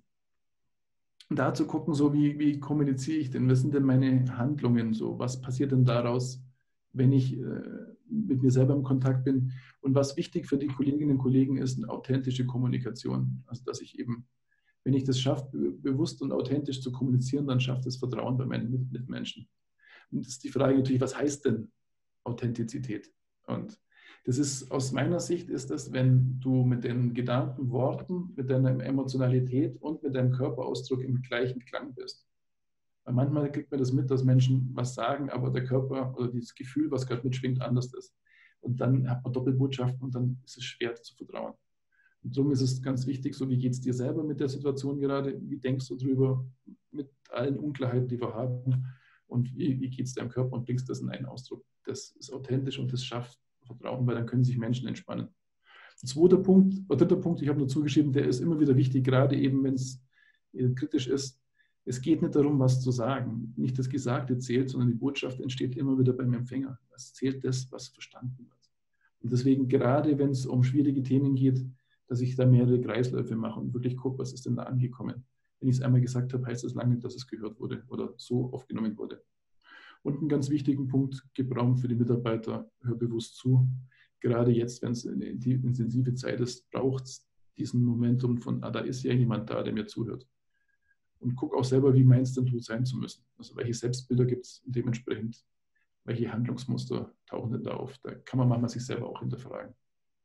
da zu gucken, so wie, wie kommuniziere ich denn? Was sind denn meine Handlungen? So, was passiert denn daraus, wenn ich äh, mit mir selber im Kontakt bin? Und was wichtig für die Kolleginnen und Kollegen ist, eine authentische Kommunikation. Also, dass ich eben, wenn ich das schaffe, bewusst und authentisch zu kommunizieren, dann schafft es Vertrauen bei meinen Mitmenschen. Und das ist die Frage natürlich, was heißt denn Authentizität? Und das ist, aus meiner Sicht ist das, wenn du mit den Gedanken, Worten, mit deiner Emotionalität und mit deinem Körperausdruck im gleichen Klang bist. Weil manchmal kriegt man das mit, dass Menschen was sagen, aber der Körper oder dieses Gefühl, was gerade mitschwingt, anders ist. Und dann hat man Doppelbotschaften und dann ist es schwer zu vertrauen. Und darum ist es ganz wichtig, so wie geht es dir selber mit der Situation gerade, wie denkst du drüber, mit allen Unklarheiten, die wir haben und wie, wie geht es deinem Körper und bringst das in einen Ausdruck. Das ist authentisch und das schafft Vertrauen, weil dann können sich Menschen entspannen. Zweiter Punkt, oder dritter Punkt, ich habe nur zugeschrieben, der ist immer wieder wichtig, gerade eben, wenn es kritisch ist. Es geht nicht darum, was zu sagen. Nicht das Gesagte zählt, sondern die Botschaft entsteht immer wieder beim Empfänger. Es zählt das, was verstanden wird. Und deswegen, gerade wenn es um schwierige Themen geht, dass ich da mehrere Kreisläufe mache und wirklich gucke, was ist denn da angekommen. Wenn ich es einmal gesagt habe, heißt das lange nicht, dass es gehört wurde oder so aufgenommen wurde. Und einen ganz wichtigen Punkt, gib Raum für die Mitarbeiter, hör bewusst zu. Gerade jetzt, wenn es eine intensive Zeit ist, braucht es diesen Momentum von, ah, da ist ja jemand da, der mir zuhört. Und guck auch selber, wie meinst denn du sein zu müssen? Also welche Selbstbilder gibt es dementsprechend? welche Handlungsmuster tauchen denn da auf? Da kann man manchmal sich selber auch hinterfragen.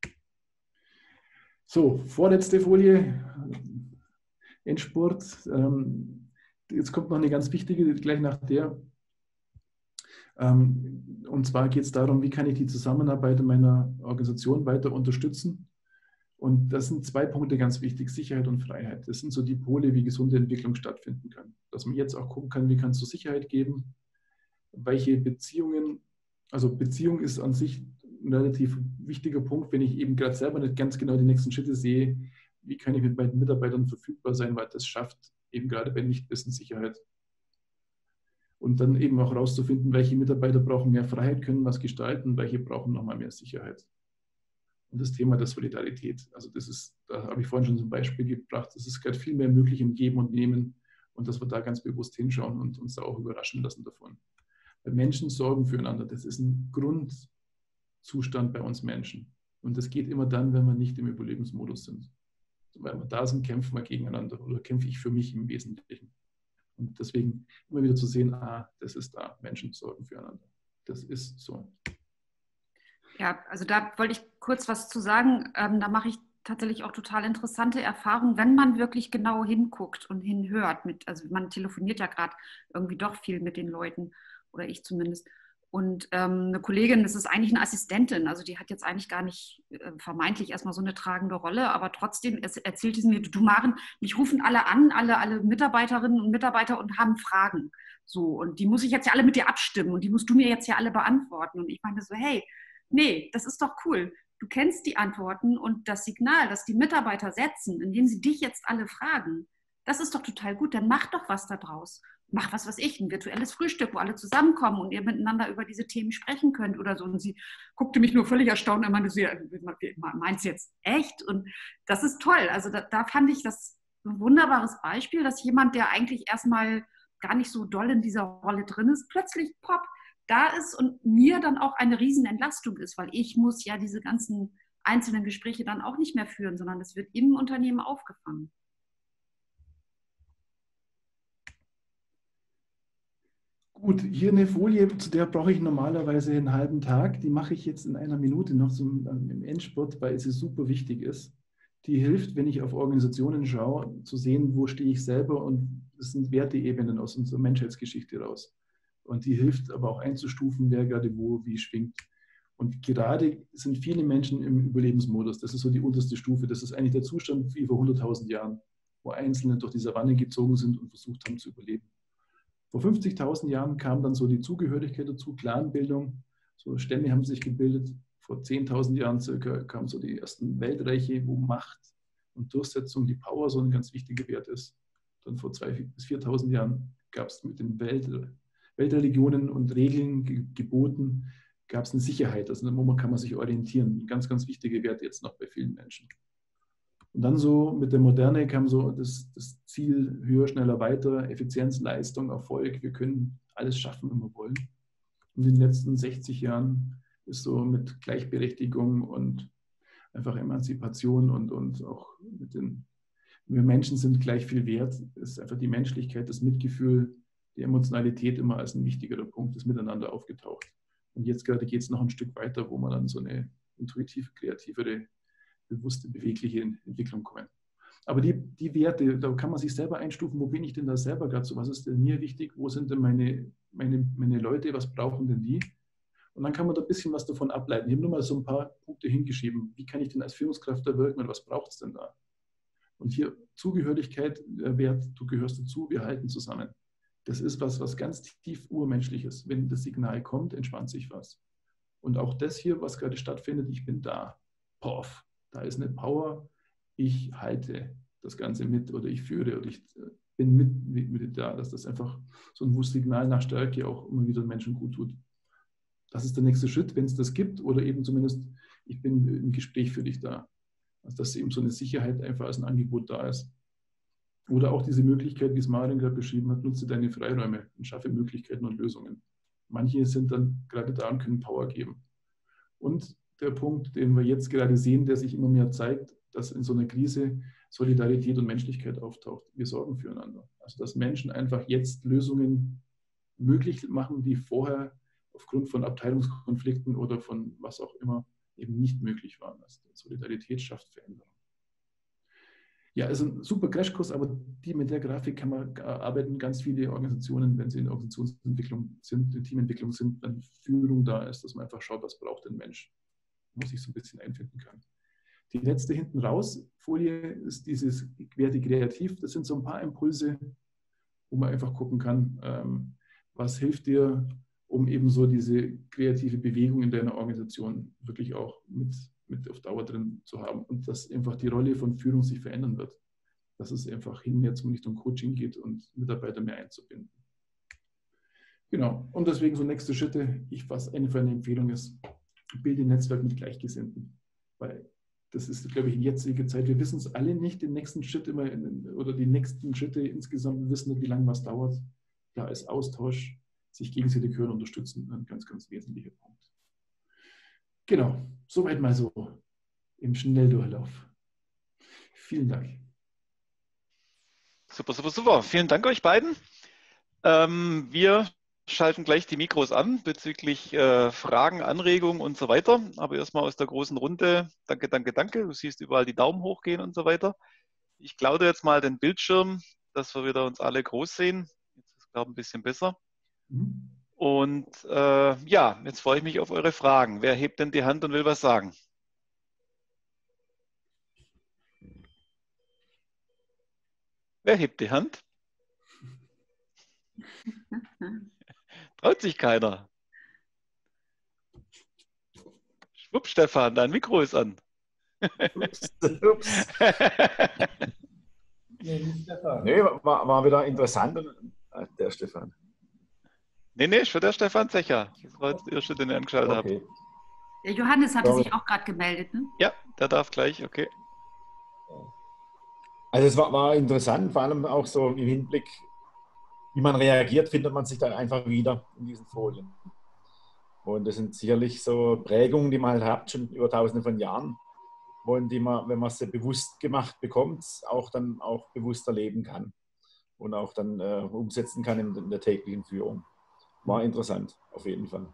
So, vorletzte Folie, Endspurt. Jetzt kommt noch eine ganz wichtige, gleich nach der. Und zwar geht es darum, wie kann ich die Zusammenarbeit in meiner Organisation weiter unterstützen. Und das sind zwei Punkte ganz wichtig, Sicherheit und Freiheit. Das sind so die Pole, wie gesunde Entwicklung stattfinden kann. Dass man jetzt auch gucken kann, wie kann es so Sicherheit geben, welche Beziehungen, also Beziehung ist an sich ein relativ wichtiger Punkt, wenn ich eben gerade selber nicht ganz genau die nächsten Schritte sehe, wie kann ich mit meinen Mitarbeitern verfügbar sein, weil das schafft eben gerade bei Nichtwissen Sicherheit. Und dann eben auch herauszufinden, welche Mitarbeiter brauchen mehr Freiheit, können was gestalten, welche brauchen nochmal mehr Sicherheit. Und das Thema der Solidarität, also das ist, da habe ich vorhin schon so ein Beispiel gebracht, es ist gerade viel mehr möglich im Geben und Nehmen und dass wir da ganz bewusst hinschauen und uns da auch überraschen lassen davon. Weil Menschen sorgen füreinander, das ist ein Grundzustand bei uns Menschen. Und das geht immer dann, wenn wir nicht im Überlebensmodus sind. Weil wir da sind, kämpfen wir gegeneinander oder kämpfe ich für mich im Wesentlichen. Und deswegen immer wieder zu sehen, ah, das ist da, Menschen sorgen füreinander. Das ist so. Ja, also da wollte ich kurz was zu sagen. Ähm, da mache ich tatsächlich auch total interessante Erfahrungen, wenn man wirklich genau hinguckt und hinhört. Mit, also man telefoniert ja gerade irgendwie doch viel mit den Leuten, oder ich zumindest. Und ähm, eine Kollegin, das ist eigentlich eine Assistentin, also die hat jetzt eigentlich gar nicht äh, vermeintlich erstmal so eine tragende Rolle, aber trotzdem erzählte sie mir, du Maren, mich rufen alle an, alle, alle Mitarbeiterinnen und Mitarbeiter und haben Fragen. So, und die muss ich jetzt ja alle mit dir abstimmen und die musst du mir jetzt ja alle beantworten. Und ich meine so, hey, nee, das ist doch cool. Du kennst die Antworten und das Signal, das die Mitarbeiter setzen, indem sie dich jetzt alle fragen, das ist doch total gut. Dann mach doch was da draus. Mach was, was ich, ein virtuelles Frühstück, wo alle zusammenkommen und ihr miteinander über diese Themen sprechen könnt oder so. Und sie guckte mich nur völlig erstaunt und meinte, sie meinst du jetzt echt? Und das ist toll. Also da, da fand ich das ein wunderbares Beispiel, dass jemand, der eigentlich erstmal gar nicht so doll in dieser Rolle drin ist, plötzlich pop, da ist und mir dann auch eine Riesenentlastung ist, weil ich muss ja diese ganzen einzelnen Gespräche dann auch nicht mehr führen, sondern es wird im Unternehmen aufgefangen. Gut, hier eine Folie, zu der brauche ich normalerweise einen halben Tag. Die mache ich jetzt in einer Minute noch zum, im Endspurt, weil sie super wichtig ist. Die hilft, wenn ich auf Organisationen schaue, zu sehen, wo stehe ich selber und das sind Werteebenen aus unserer Menschheitsgeschichte raus. Und die hilft aber auch einzustufen, wer gerade wo, wie schwingt. Und gerade sind viele Menschen im Überlebensmodus. Das ist so die unterste Stufe. Das ist eigentlich der Zustand wie vor hunderttausend Jahren, wo Einzelne durch die Savanne gezogen sind und versucht haben zu überleben. Vor fünfzigtausend Jahren kam dann so die Zugehörigkeit dazu, Clanbildung. So Stämme haben sich gebildet. Vor zehntausend Jahren circa kamen so die ersten Weltreiche, wo Macht und Durchsetzung, die Power so ein ganz wichtiger Wert ist. Dann vor zweitausend bis viertausend Jahren gab es mit den Welt, Weltreligionen und Regeln, Ge Geboten, gab es eine Sicherheit. Also wo man kann man sich orientieren. Ein ganz, ganz wichtiger Wert jetzt noch bei vielen Menschen. Und dann so mit der Moderne kam so das, das Ziel höher, schneller, weiter, Effizienz, Leistung, Erfolg. Wir können alles schaffen, wenn wir wollen. Und in den letzten sechzig Jahren ist so mit Gleichberechtigung und einfach Emanzipation und, und auch mit den, wir Menschen sind gleich viel wert, ist einfach die Menschlichkeit, das Mitgefühl, die Emotionalität immer als ein wichtigerer Punkt ist miteinander aufgetaucht. Und jetzt gerade geht es noch ein Stück weiter, wo man dann so eine intuitive, kreativere, bewusste, bewegliche Entwicklung kommen. Aber die, die Werte, da kann man sich selber einstufen, wo bin ich denn da selber gerade so, was ist denn mir wichtig, wo sind denn meine, meine, meine Leute, was brauchen denn die? Und dann kann man da ein bisschen was davon ableiten. Ich habe nur mal so ein paar Punkte hingeschrieben. Wie kann ich denn als Führungskraft da wirken und was braucht es denn da? Und hier Zugehörigkeit, Wert, du gehörst dazu, wir halten zusammen. Das ist was, was ganz tief urmenschlich ist. Wenn das Signal kommt, entspannt sich was. Und auch das hier, was gerade stattfindet, ich bin da. Poff. Da ist eine Power, ich halte das Ganze mit oder ich führe oder ich bin mit, mit da, dass das einfach so ein Signal nach Stärke auch immer wieder Menschen gut tut. Das ist der nächste Schritt, wenn es das gibt oder eben zumindest, ich bin im Gespräch für dich da. Also dass eben so eine Sicherheit einfach als ein Angebot da ist. Oder auch diese Möglichkeit, wie es Maren gerade beschrieben hat, nutze deine Freiräume und schaffe Möglichkeiten und Lösungen. Manche sind dann gerade da und können Power geben. Und der Punkt, den wir jetzt gerade sehen, der sich immer mehr zeigt, dass in so einer Krise Solidarität und Menschlichkeit auftaucht. Wir sorgen füreinander. Also dass Menschen einfach jetzt Lösungen möglich machen, die vorher aufgrund von Abteilungskonflikten oder von was auch immer eben nicht möglich waren. Also Solidarität schafft Veränderung. Ja, also ein super Crashkurs, aber die, mit der Grafik kann man arbeiten ganz viele Organisationen, wenn sie in Organisationsentwicklung sind, in Teamentwicklung sind, wenn Führung da ist, dass man einfach schaut, was braucht ein Mensch, wo sich so ein bisschen einfinden kann. Die letzte hinten raus Folie ist dieses Werte kreativ. Das sind so ein paar Impulse, wo man einfach gucken kann, ähm, was hilft dir, um eben so diese kreative Bewegung in deiner Organisation wirklich auch mit, mit auf Dauer drin zu haben und dass einfach die Rolle von Führung sich verändern wird. Dass es einfach hin mehr zum Richtung Coaching geht und Mitarbeiter mehr einzubinden. Genau, und deswegen so nächste Schritte. Ich, was eine für eine Empfehlung ist, bilde ein Netzwerk mit Gleichgesinnten. Weil das ist, glaube ich, in jetziger Zeit. Wir wissen es alle nicht, den nächsten Schritt immer in, oder die nächsten Schritte insgesamt, wir wissen nicht, wie lange was dauert. Da ist Austausch, sich gegenseitig hören, unterstützen, ein ganz, ganz wesentlicher Punkt. Genau, soweit mal so im Schnelldurchlauf. Vielen Dank. Super, super, super. Vielen Dank euch beiden. Ähm, wir schalten gleich die Mikros an bezüglich äh, Fragen, Anregungen und so weiter. Aber erstmal aus der großen Runde. Danke, danke, danke. Du siehst überall die Daumen hochgehen und so weiter. Ich klaue jetzt mal den Bildschirm, dass wir wieder uns alle groß sehen. Jetzt ist es, glaube ich, ein bisschen besser. Mhm. Und äh, ja, jetzt freue ich mich auf eure Fragen. Wer hebt denn die Hand und will was sagen? Wer hebt die Hand? Traut sich keiner. Schwupp, Stefan, dein Mikro ist an. Ups. Ups. Nee, nicht Stefan. Nee, war, war wieder interessant. Der Stefan. Nee, nee, schon der Stefan Zecher. Das war jetzt der erste, den ich angeschaltet okay. habe. Der Johannes hatte Sorry. sich auch gerade gemeldet, ne? Ja, der darf gleich, okay. Also es war, war interessant, vor allem auch so im Hinblick, wie man reagiert, findet man sich dann einfach wieder in diesen Folien. Und das sind sicherlich so Prägungen, die man halt hat, schon über tausende von Jahren, und die man, wenn man sie bewusst gemacht bekommt, auch dann auch bewusst erleben kann und auch dann äh, umsetzen kann in, in der täglichen Führung. War interessant, auf jeden Fall.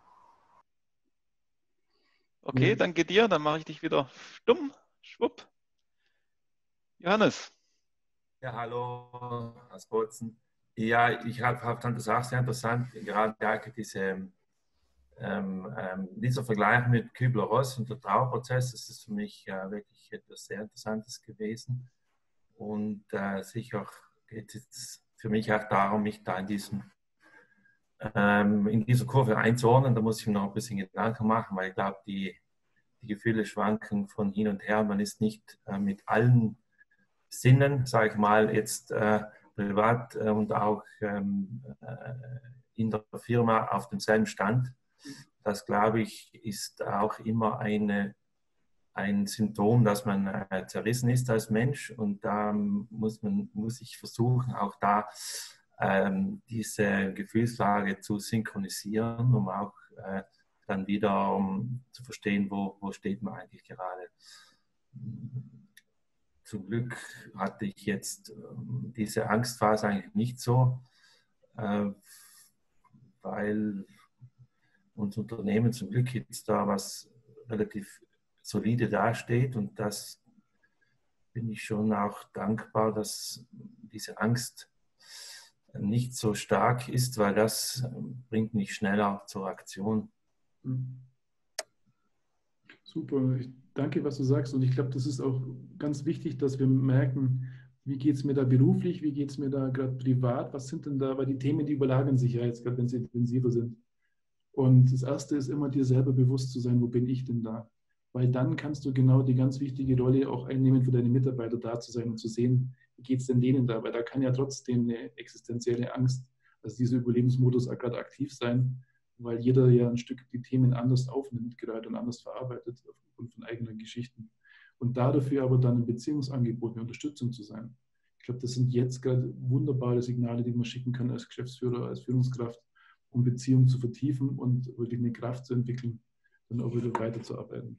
Okay, ja. Danke dir. Dann mache ich dich wieder stumm. Schwupp. Johannes. Ja, hallo, Herr Botzen. Ja, ich habe hab fand das auch sehr interessant, gerade diese, ähm, ähm, dieser Vergleich mit Kübler-Ross und der Trauerprozess, das ist für mich äh, wirklich etwas sehr Interessantes gewesen. Und äh, sicher geht es für mich auch darum, mich da in diesem Ähm, in dieser Kurve einzuordnen. Da muss ich mir noch ein bisschen Gedanken machen, weil ich glaube, die, die Gefühle schwanken von hin und her. Man ist nicht äh, mit allen Sinnen, sage ich mal, jetzt äh, privat äh, und auch ähm, äh, in der Firma auf demselben Stand. Das, glaube ich, ist auch immer eine, ein Symptom, dass man äh, zerrissen ist als Mensch. Und da muss, man, muss ich versuchen, auch da diese Gefühlslage zu synchronisieren, um auch äh, dann wieder um zu verstehen, wo, wo steht man eigentlich gerade. Zum Glück hatte ich jetzt äh, diese Angstphase eigentlich nicht so, äh, weil unser Unternehmen zum Glück jetzt da was relativ solide dasteht, und das bin ich schon auch dankbar, dass diese Angst nicht so stark ist, weil das bringt mich schneller zur Aktion. Super, ich danke, was du sagst, und ich glaube, das ist auch ganz wichtig, dass wir merken, wie geht es mir da beruflich, wie geht es mir da gerade privat, was sind denn da, weil die Themen, die überlagern sich ja jetzt gerade, wenn sie intensiver sind. Und das Erste ist immer, dir selber bewusst zu sein, wo bin ich denn da? Weil dann kannst du genau die ganz wichtige Rolle auch einnehmen, für deine Mitarbeiter da zu sein und zu sehen, wie geht es denn denen da? Weil da kann ja trotzdem eine existenzielle Angst, also dieser Überlebensmodus auch gerade aktiv sein, weil jeder ja ein Stück die Themen anders aufnimmt gerade und anders verarbeitet aufgrund von eigenen Geschichten. Und da dafür aber dann ein Beziehungsangebot, eine Unterstützung zu sein. Ich glaube, das sind jetzt gerade wunderbare Signale, die man schicken kann als Geschäftsführer, als Führungskraft, um Beziehungen zu vertiefen und wirklich eine Kraft zu entwickeln, dann auch wieder weiterzuarbeiten.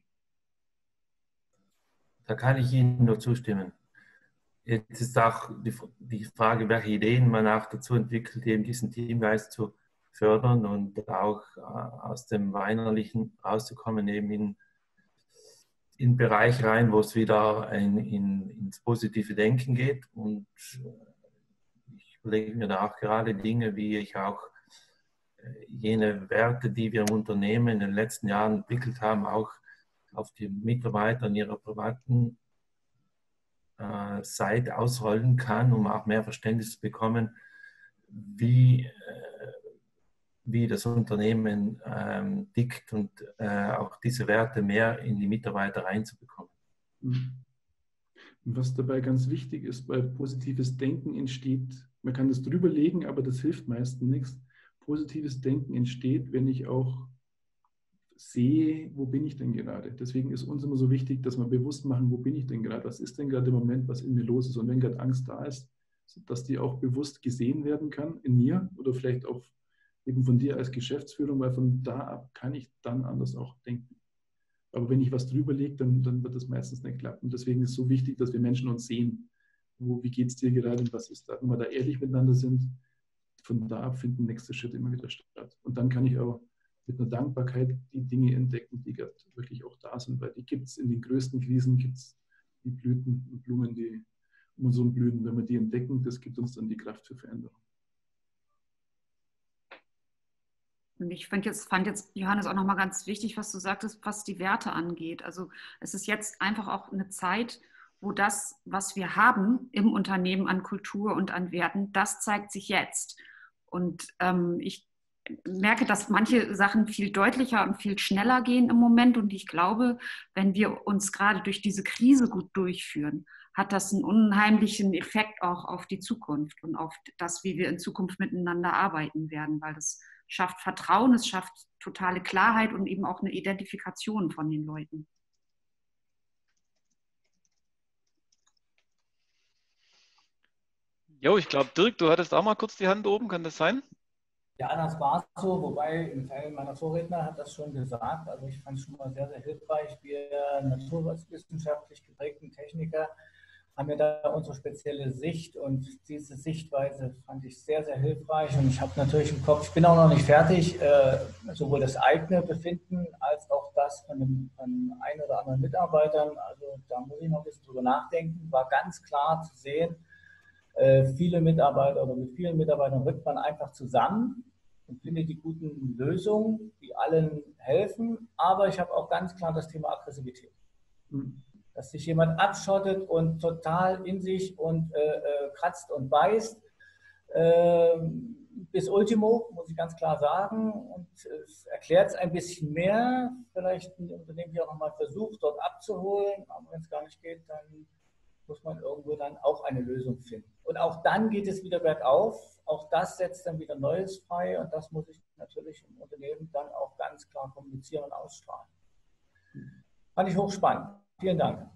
Da kann ich Ihnen nur zustimmen. Jetzt ist auch die, die Frage, welche Ideen man auch dazu entwickelt, eben diesen Teamgeist zu fördern und auch äh, aus dem Weinerlichen rauszukommen, eben in, in den Bereich rein, wo es wieder in, in, ins positive Denken geht. Und ich überlege mir da auch gerade Dinge, wie ich auch jene Werte, die wir im Unternehmen in den letzten Jahren entwickelt haben, auch auf die Mitarbeiter in ihrer privaten äh, Seite ausrollen kann, um auch mehr Verständnis zu bekommen, wie, äh, wie das Unternehmen ähm, tickt und äh, auch diese Werte mehr in die Mitarbeiter reinzubekommen. Und was dabei ganz wichtig ist, weil positives Denken entsteht, man kann das drüber legen, aber das hilft meistens nichts. Positives Denken entsteht, wenn ich auch sehe, wo bin ich denn gerade. Deswegen ist uns immer so wichtig, dass wir bewusst machen, wo bin ich denn gerade, was ist denn gerade im Moment, was in mir los ist. Und wenn gerade Angst da ist, dass die auch bewusst gesehen werden kann in mir oder vielleicht auch eben von dir als Geschäftsführung, weil von da ab kann ich dann anders auch denken. Aber wenn ich was drüber lege, dann, dann wird das meistens nicht klappen. Deswegen ist es so wichtig, dass wir Menschen uns sehen. Wo, wie geht es dir gerade und was ist da? Wenn wir da ehrlich miteinander sind, von da ab finden nächste Schritte immer wieder statt. Und dann kann ich auch mit einer Dankbarkeit die Dinge entdecken, die wirklich auch da sind, weil die gibt es in den größten Krisen, gibt es die Blüten und Blumen, die um uns herum blühen. Wenn wir die entdecken, das gibt uns dann die Kraft für Veränderung. Und ich fand jetzt, fand jetzt, Johannes, auch nochmal ganz wichtig, was du sagtest, was die Werte angeht. Also es ist jetzt einfach auch eine Zeit, wo das, was wir haben im Unternehmen an Kultur und an Werten, das zeigt sich jetzt. Und ähm, ich merke, dass manche Sachen viel deutlicher und viel schneller gehen im Moment. Und ich glaube, wenn wir uns gerade durch diese Krise gut durchführen, hat das einen unheimlichen Effekt auch auf die Zukunft und auf das, wie wir in Zukunft miteinander arbeiten werden, weil das schafft Vertrauen, es schafft totale Klarheit und eben auch eine Identifikation von den Leuten. Jo, ich glaube, Dirk, du hattest auch mal kurz die Hand oben, kann das sein? Ja, das war so, wobei ein Teil meiner Vorredner hat das schon gesagt. Also ich fand es schon mal sehr, sehr hilfreich. Wir naturwissenschaftlich geprägten Techniker haben ja da unsere spezielle Sicht und diese Sichtweise fand ich sehr, sehr hilfreich. Und ich habe natürlich im Kopf, ich bin auch noch nicht fertig, äh, sowohl das eigene Befinden als auch das von dem von ein oder anderen Mitarbeitern. Also da muss ich noch ein bisschen drüber nachdenken. War ganz klar zu sehen, äh, viele Mitarbeiter oder mit vielen Mitarbeitern rückt man einfach zusammen und findet die guten Lösungen, die allen helfen. Aber ich habe auch ganz klar das Thema Aggressivität. Mhm. Dass sich jemand abschottet und total in sich und äh, äh, kratzt und beißt. Äh, bis Ultimo, muss ich ganz klar sagen. Und es erklärt es ein bisschen mehr. Vielleicht ein Unternehmen hier auch nochmal versucht, dort abzuholen. Aber wenn es gar nicht geht, dann muss man irgendwo dann auch eine Lösung finden. Und auch dann geht es wieder bergauf. Auch das setzt dann wieder Neues frei. Und das muss ich natürlich im Unternehmen dann auch ganz klar kommunizieren und ausstrahlen. Fand ich hochspannend. Vielen Dank.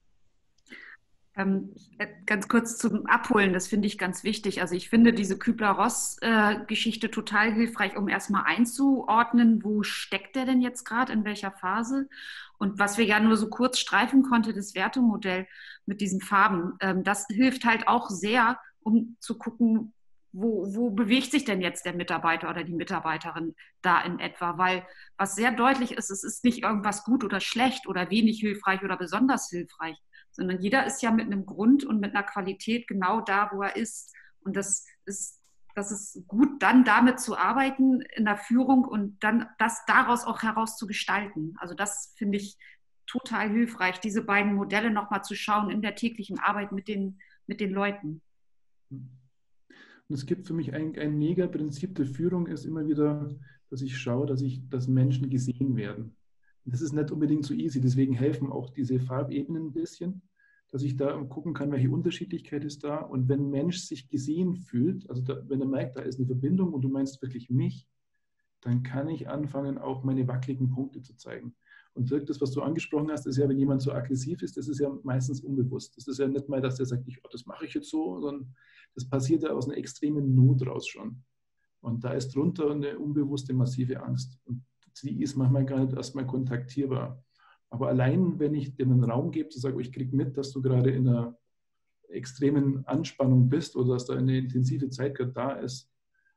Ähm, ganz kurz zum Abholen, das finde ich ganz wichtig. Also ich finde diese Kübler-Ross-Geschichte total hilfreich, um erstmal einzuordnen, wo steckt der denn jetzt gerade, in welcher Phase. Und was wir ja nur so kurz streifen konnten, das Wertemodell mit diesen Farben, ähm, das hilft halt auch sehr, um zu gucken, Wo, wo bewegt sich denn jetzt der Mitarbeiter oder die Mitarbeiterin da in etwa? Weil was sehr deutlich ist, es ist nicht irgendwas gut oder schlecht oder wenig hilfreich oder besonders hilfreich, sondern jeder ist ja mit einem Grund und mit einer Qualität genau da, wo er ist. Und das ist, das ist gut, dann damit zu arbeiten in der Führung und dann das daraus auch heraus zu gestalten. Also das finde ich total hilfreich, diese beiden Modelle nochmal zu schauen in der täglichen Arbeit mit den, mit den Leuten. Und es gibt für mich ein, ein Mega-Prinzip der Führung, ist immer wieder, dass ich schaue, dass, ich, dass Menschen gesehen werden. Und das ist nicht unbedingt so easy, deswegen helfen auch diese Farbebenen ein bisschen, dass ich da gucken kann, welche Unterschiedlichkeit ist da. Und wenn ein Mensch sich gesehen fühlt, also da, wenn er merkt, da ist eine Verbindung und du meinst wirklich mich, dann kann ich anfangen, auch meine wackeligen Punkte zu zeigen. Und das, was du angesprochen hast, ist ja, wenn jemand so aggressiv ist, das ist ja meistens unbewusst. Das ist ja nicht mal, dass der sagt, ich, oh, das mache ich jetzt so, sondern das passiert ja aus einer extremen Not raus schon. Und da ist drunter eine unbewusste, massive Angst. Und die ist manchmal gar nicht erstmal kontaktierbar. Aber allein, wenn ich dir einen Raum gebe, zu sagen, ich kriege mit, dass du gerade in einer extremen Anspannung bist oder dass da eine intensive Zeit gerade da ist,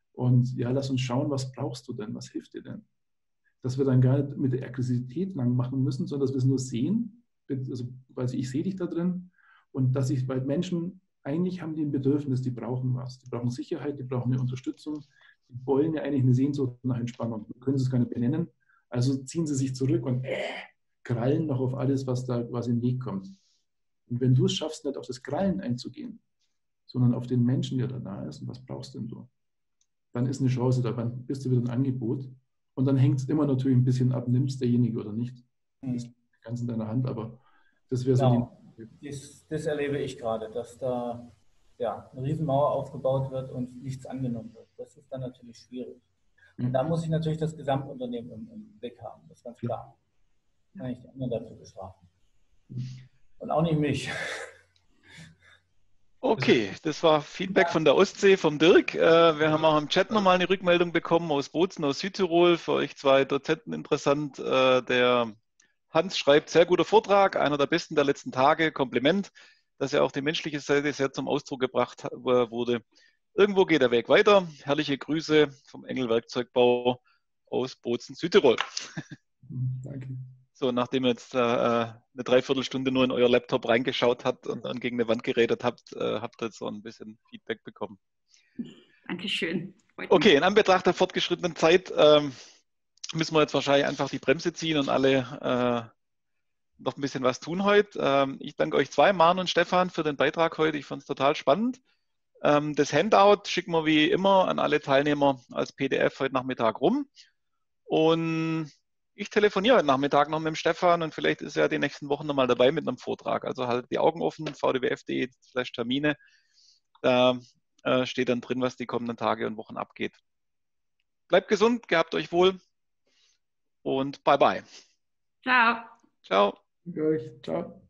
Und ja, lass uns schauen, was brauchst du denn, was hilft dir denn? Dass wir dann gar nicht mit der Aggressivität lang machen müssen, sondern dass wir es nur sehen, also quasi ich sehe dich da drin und dass ich, weil Menschen eigentlich haben die ein Bedürfnis, die brauchen was, die brauchen Sicherheit, die brauchen eine Unterstützung, die wollen ja eigentlich eine Sehnsucht nach Entspannung, wir können es gar nicht benennen, also ziehen sie sich zurück und äh, krallen noch auf alles, was da quasi in den Weg kommt. Und wenn du es schaffst, nicht auf das Krallen einzugehen, sondern auf den Menschen, der da da ist und was brauchst denn du, dann ist eine Chance da, dann bist du wieder ein Angebot. Und dann hängt es immer natürlich ein bisschen ab, nimmst derjenige oder nicht. Das ist ganz in deiner Hand, aber das wäre so Genau. die... Das, das erlebe ich gerade, dass da ja, eine Riesenmauer aufgebaut wird und nichts angenommen wird. Das ist dann natürlich schwierig. Und da muss ich natürlich das Gesamtunternehmen im, im Blick haben, das ist ganz klar. Kann ich die anderen dafür bestrafen. Und auch nicht mich. Okay, das war Feedback von der Ostsee, vom Dirk. Äh, wir haben auch im Chat nochmal eine Rückmeldung bekommen aus Bozen, aus Südtirol. Für euch zwei Dozenten interessant. Äh, der Hans schreibt, sehr guter Vortrag, einer der besten der letzten Tage. Kompliment, dass er auch die menschliche Seite sehr zum Ausdruck gebracht wurde. Irgendwo geht der Weg weiter. Herrliche Grüße vom Engel Werkzeugbau aus Bozen, Südtirol. Danke. So, nachdem ihr jetzt äh, eine Dreiviertelstunde nur in euer Laptop reingeschaut habt und dann gegen eine Wand geredet habt, äh, habt ihr jetzt so ein bisschen Feedback bekommen. Dankeschön. Okay, in Anbetracht der fortgeschrittenen Zeit ähm, müssen wir jetzt wahrscheinlich einfach die Bremse ziehen und alle äh, noch ein bisschen was tun heute. Ähm, ich danke euch zwei, Maren und Stefan, für den Beitrag heute. Ich fand es total spannend. Ähm, das Handout schicken wir wie immer an alle Teilnehmer als P D F heute Nachmittag rum. Und ich telefoniere heute Nachmittag noch mit dem Stefan und vielleicht ist er die nächsten Wochen nochmal dabei mit einem Vortrag. Also halt die Augen offen, v d w f punkt de slash Termine. Da äh, steht dann drin, was die kommenden Tage und Wochen abgeht. Bleibt gesund, gehabt euch wohl und bye bye. Ciao. Ciao. Danke euch. Ciao.